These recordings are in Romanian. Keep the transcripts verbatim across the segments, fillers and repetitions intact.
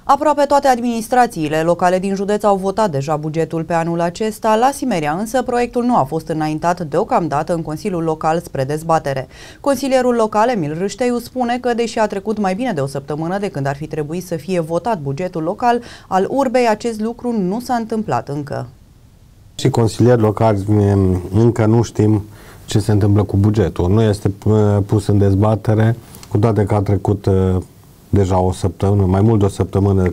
Aproape toate administrațiile locale din județ au votat deja bugetul pe anul acesta. La Simeria însă proiectul nu a fost înaintat deocamdată în Consiliul Local spre dezbatere. Consilierul local Emil Râșteiu spune că, deși a trecut mai bine de o săptămână de când ar fi trebuit să fie votat bugetul local al Urbei, acest lucru nu s-a întâmplat încă. Și consilieri locali încă nu știm ce se întâmplă cu bugetul. Nu este pus în dezbatere, cu toate că a trecut deja o săptămână, mai mult de o săptămână,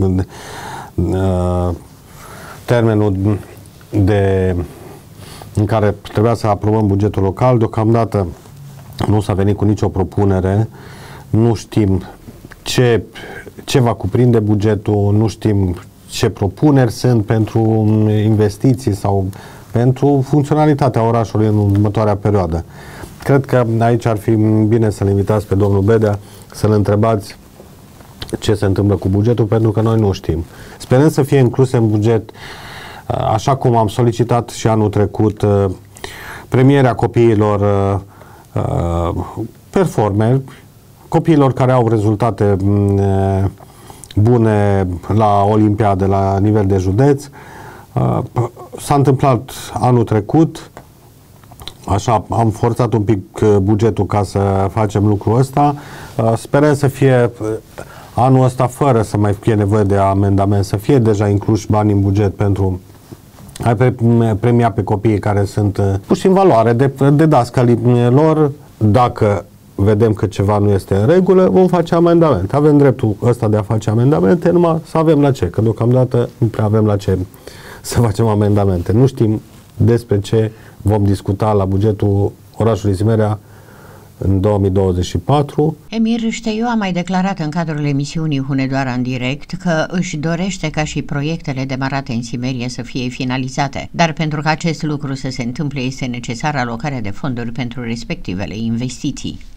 termenul de, în care trebuia să aprobăm bugetul local. Deocamdată nu s-a venit cu nicio propunere, nu știm ce, ce va cuprinde bugetul, nu știm ce propuneri sunt pentru investiții sau pentru funcționalitatea orașului în următoarea perioadă. Cred că aici ar fi bine să-l invitați pe domnul Bedea, să-l întrebați ce se întâmplă cu bugetul, pentru că noi nu știm. Sperăm să fie incluse în buget, așa cum am solicitat și anul trecut, premierea copiilor performer, copiilor care au rezultate bune la Olimpiade, la nivel de județ. S-a întâmplat anul trecut, așa, am forțat un pic bugetul ca să facem lucrul ăsta. Sperăm să fie anul ăsta, fără să mai fie nevoie de amendament, să fie deja incluși bani în buget pentru a premia pe copiii care sunt puși în valoare de, de dascălii lor. Dacă vedem că ceva nu este în regulă, vom face amendament. Avem dreptul ăsta de a face amendamente, numai să avem la ce, că deocamdată nu prea avem la ce să facem amendamente. Nu știm despre ce vom discuta la bugetul orașului Simeria în două mii douăzeci și patru. Emil Râșteiu a mai declarat în cadrul emisiunii Hunedoara în direct că își dorește ca și proiectele demarate în Simeria să fie finalizate, dar pentru ca acest lucru să se întâmple este necesară alocarea de fonduri pentru respectivele investiții.